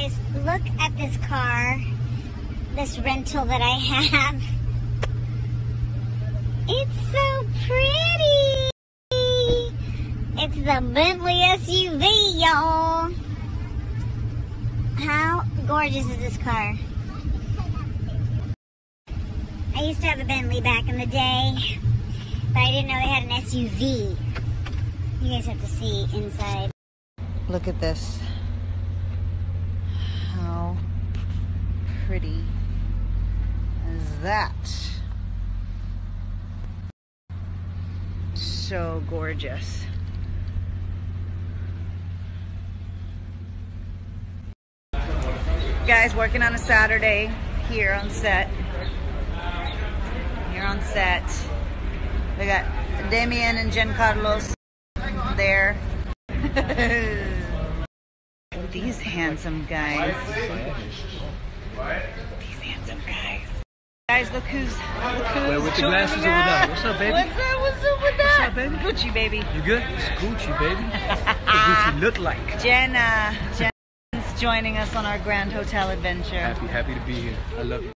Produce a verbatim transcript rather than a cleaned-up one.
guys, look at this car, this rental that I have. It's so pretty. It's the Bentley S U V, y'all. How gorgeous is this car? I used to have a Bentley back in the day, but I didn't know they had an S U V. You guys have to see inside. Look at this. How pretty is that? So gorgeous. Guys, working on a Saturday here on set. Here on set. We got Damien and Giancarlo's there. These handsome guys. These handsome guys. Guys, look who's, look who's Wait, with the glasses over there. What's up, baby? What's up, what's up with that? What's up, baby? Gucci, baby. You good? It's Gucci, baby. What Gucci look like? Jen, uh, Jen's joining us on our Grand Hotel adventure. Happy, happy to be here. I love you.